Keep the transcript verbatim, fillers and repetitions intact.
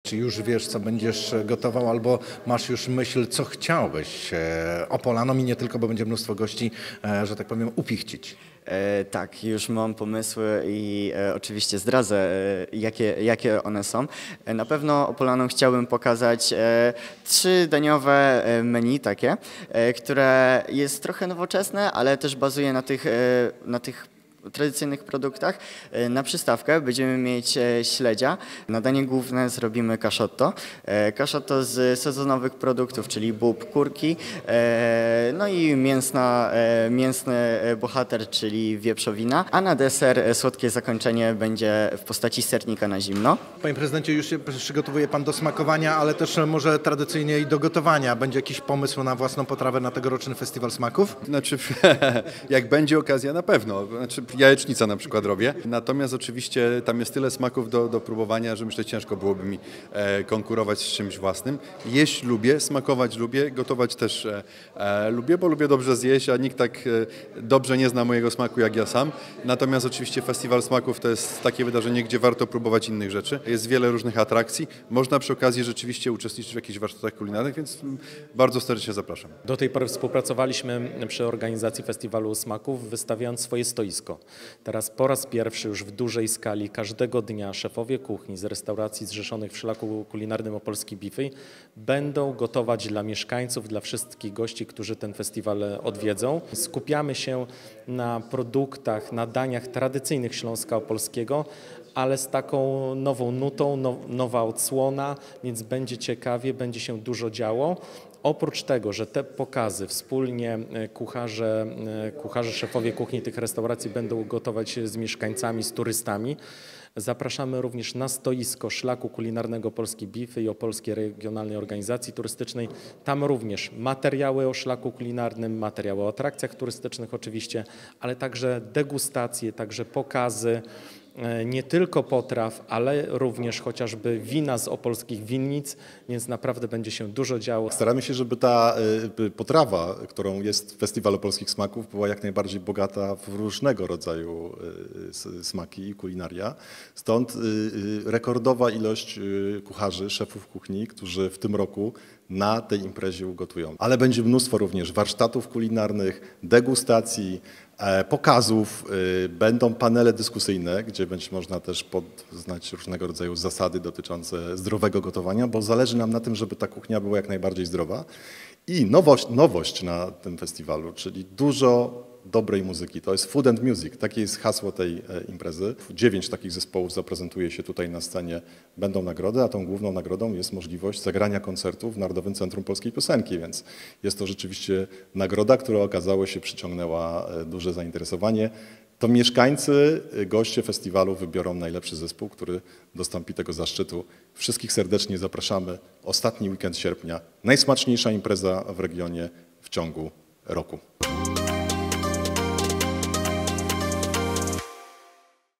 Czy już wiesz, co będziesz gotował, albo masz już myśl, co chciałbyś Opolanom i nie tylko, bo będzie mnóstwo gości, że tak powiem, upichcić? E, tak, już mam pomysły i e, oczywiście zdradzę, e, jakie, jakie one są. E, na pewno Opolanom chciałbym pokazać e, trzydaniowe menu takie, e, które jest trochę nowoczesne, ale też bazuje na tych, e, na tych tradycyjnych produktach. Na przystawkę będziemy mieć śledzia. Na danie główne zrobimy kaszotto. Kaszotto z sezonowych produktów, czyli bób, kurki, no i mięsna, mięsny bohater, czyli wieprzowina. A na deser słodkie zakończenie będzie w postaci sernika na zimno. Panie prezydencie, już się przygotowuje pan do smakowania, ale też może tradycyjnie i do gotowania. Będzie jakiś pomysł na własną potrawę na tegoroczny Festiwal Smaków? Znaczy, jak będzie okazja, na pewno. Znaczy, jajecznica na przykład robię. Natomiast oczywiście tam jest tyle smaków do, do próbowania, że myślę, ciężko byłoby mi e, konkurować z czymś własnym. Jeść lubię, smakować lubię, gotować też e, e, lubię, bo lubię dobrze zjeść, a nikt tak e, dobrze nie zna mojego smaku jak ja sam. Natomiast oczywiście Festiwal Smaków to jest takie wydarzenie, gdzie warto próbować innych rzeczy. Jest wiele różnych atrakcji. Można przy okazji rzeczywiście uczestniczyć w jakichś warsztatach kulinarnych, więc bardzo serdecznie zapraszam. Do tej pory współpracowaliśmy przy organizacji Festiwalu Smaków, wystawiając swoje stoisko. Teraz po raz pierwszy już w dużej skali każdego dnia szefowie kuchni z restauracji zrzeszonych w szlaku kulinarnym Opolski Buffet będą gotować dla mieszkańców, dla wszystkich gości, którzy ten festiwal odwiedzą. Skupiamy się na produktach, na daniach tradycyjnych Śląska Opolskiego, ale z taką nową nutą, now, nowa odsłona, więc będzie ciekawie, będzie się dużo działo. Oprócz tego, że te pokazy wspólnie kucharze, kucharze, szefowie kuchni tych restauracji będą gotować z mieszkańcami, z turystami, zapraszamy również na stoisko szlaku kulinarnego Polski Buffet i Opolskiej Regionalnej Organizacji Turystycznej. Tam również materiały o szlaku kulinarnym, materiały o atrakcjach turystycznych oczywiście, ale także degustacje, także pokazy, nie tylko potraw, ale również chociażby wina z opolskich winnic, więc naprawdę będzie się dużo działo. Staramy się, żeby ta potrawa, którą jest Festiwal Opolskich Smaków, była jak najbardziej bogata w różnego rodzaju smaki i kulinaria. Stąd rekordowa ilość kucharzy, szefów kuchni, którzy w tym roku na tej imprezie ugotują. Ale będzie mnóstwo również warsztatów kulinarnych, degustacji, pokazów, będą panele dyskusyjne, gdzie będzie można też poznać różnego rodzaju zasady dotyczące zdrowego gotowania, bo zależy nam na tym, żeby ta kuchnia była jak najbardziej zdrowa. I nowość, nowość na tym festiwalu, czyli dużo dobrej muzyki. To jest Food and Music, takie jest hasło tej imprezy. Dziewięć takich zespołów zaprezentuje się tutaj na scenie, będą nagrody, a tą główną nagrodą jest możliwość zagrania koncertu w Narodowym Centrum Polskiej Piosenki, więc jest to rzeczywiście nagroda, która okazało się przyciągnęła duże zainteresowanie. To mieszkańcy, goście festiwalu wybiorą najlepszy zespół, który dostąpi tego zaszczytu. Wszystkich serdecznie zapraszamy. Ostatni weekend sierpnia, najsmaczniejsza impreza w regionie w ciągu roku.